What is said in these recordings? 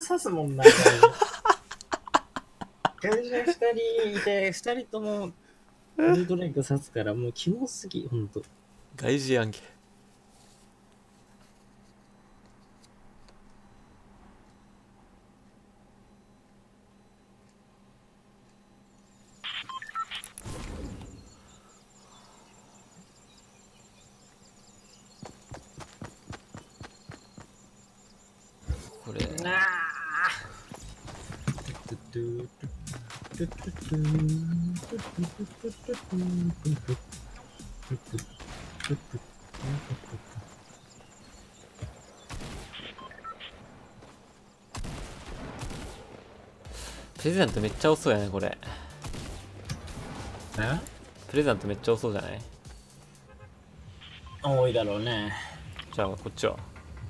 刺すもんな。怪獣2人いて、2人ともウルトライク刺すから、もうキモすぎ、ほんと。 外事やんけ。これなあ。 プレゼントめっちゃ遅いやねこれ。 え？ プレゼントめっちゃ遅いじゃない？ 多いだろうね。 じゃあこっちは。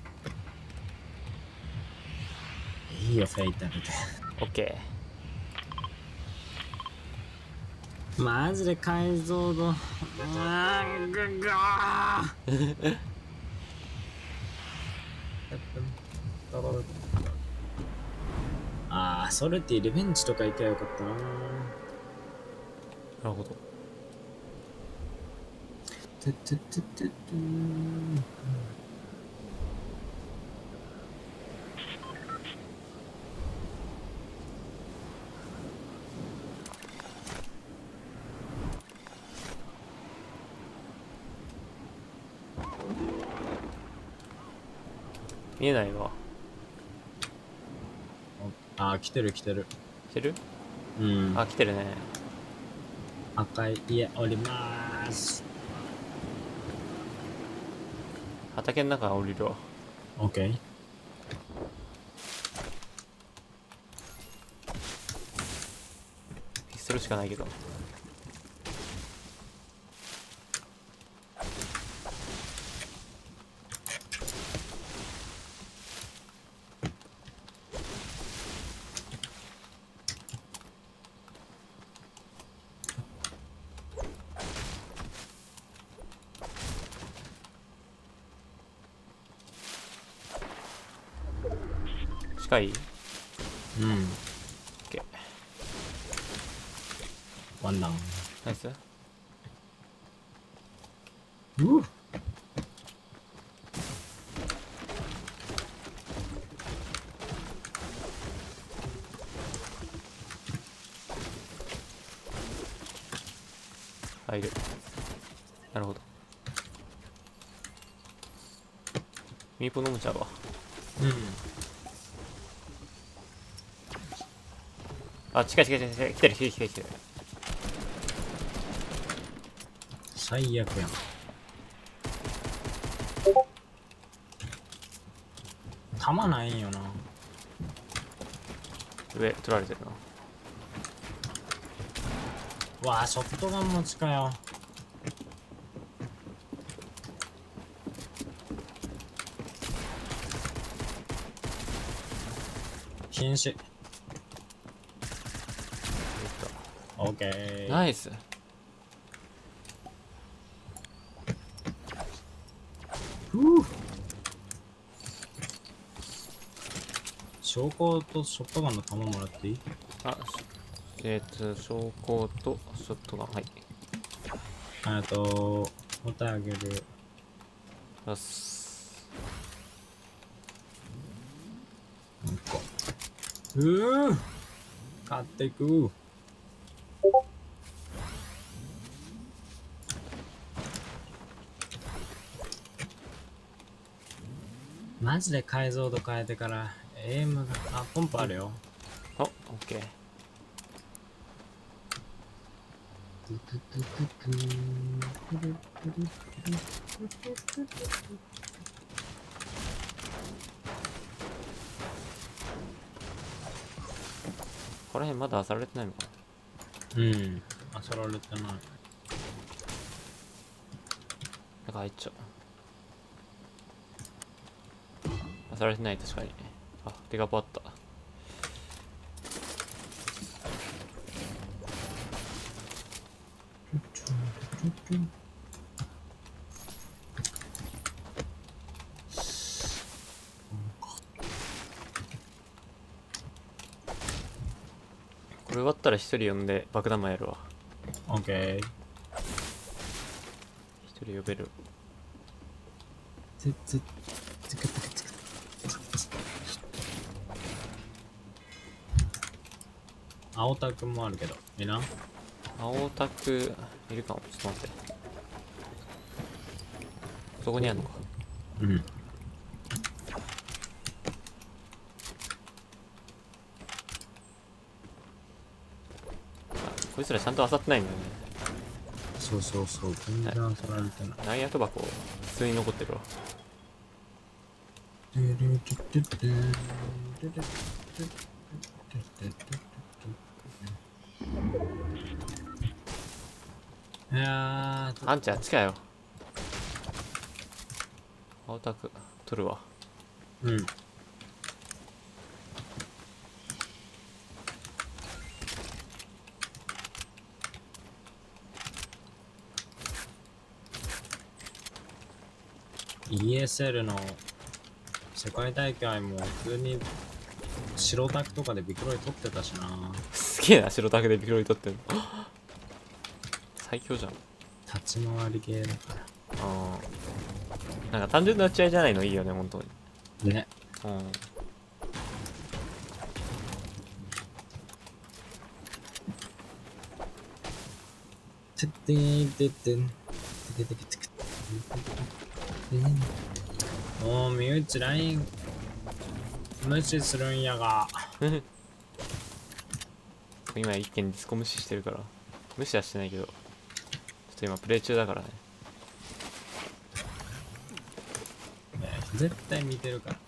いいよ、フェイタルで。 オッケマジで解像度。ぐがー。ああ、ソルティリベンジとか行けばよかったな。 ー。なるほど。 トゥトゥトゥトゥトゥ。 見えないわ。 ああ、来てる来てる。 来てる？ うん。 あ、来てるね。 赤い家おりまーす。 畑の中降りるわ。 オッケー。 ピストルしかないけど。近い？ うん。 オッケー。 ワンダウン。 ナイス。 うっ。 入る。なるほど。ミーポ飲むちゃうわ。 うん。 あ、近い近い近い近い。来てる来てる来てる来てる。 最悪やん。弾ないんよな。 上取られてるな。 わあ、ショットガン持ちかよ。瀕死。オッケー。 ナイス。 ふう。証拠とショットガンの弾もらっていい？ あ、昇降とショットガン。はい。 お手あげる。 よし。 買っていく。マジで解像度変えてからエイムが。あ、ポンプあるよ。 あ、オッケー。この辺まだ漁られてないのかな。 うん。あさられてない。 中入っちゃう。漁られてない、確かに。あ、デカポあった。 終わったら一人呼んで爆弾魔やるわ。 オッケー。 一人呼べる。 つつつくつくつく。青タクもあるけど、いいな。 青タクいるかも。ちょっと待って。そこにあるのか。 うん。 こいつらちゃんと漁ってないんだよね。 そうそうそう、全然遊ばれてない。 ナイアトバコ普通に残ってるわ。 いやー、 あんちゃんあっちかよ。青タク取るわ。 うん。ESL の世界大会も普通に白タクとかでビクロイ取ってたしな。 すげえな、白タクでビクロイ取ってんの。最強じゃん。 立ち回り系だかああ。なんか単純な打ち合いじゃないのいいよね、本当に。 ら。ね。 うん。 てってーてってん。てててててて。もう身内ライン無視するんやが。 今一見ディスコ無視してるから。無視はしてないけど。ちょっと今プレイ中だからね。 いや絶対見てるから。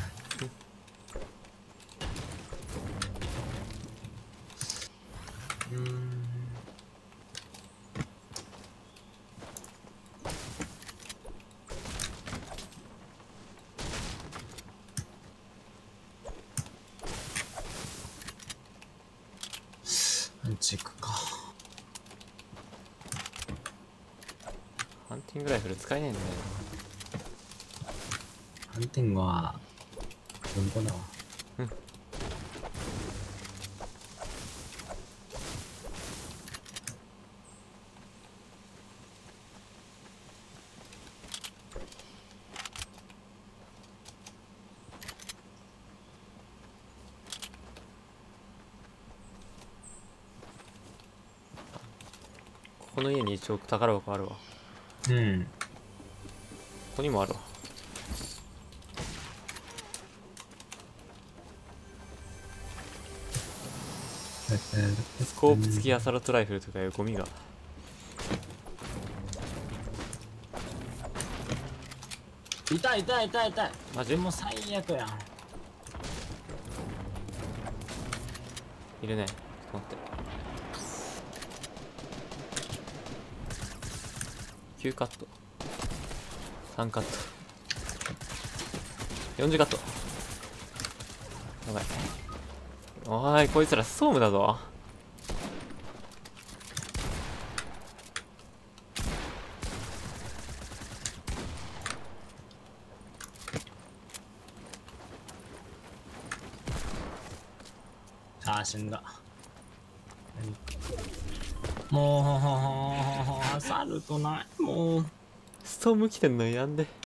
アンチ行くか。 ハンティングライフル使えないんだよハンティングは文庫だわ。 この家に一応宝箱あるわ。こうん。 こにもあるわ。スコープ付きアサルトライフルとかいうゴミが。 痛い痛い痛い痛い。 マジもう最悪やん。 いるね。ちょっと待って。9カット。3カット。40カット。やばい。おーい、こいつらストームだぞ。 あー死んだ。もうアサルトないもう。 ストーム来てんのやんで。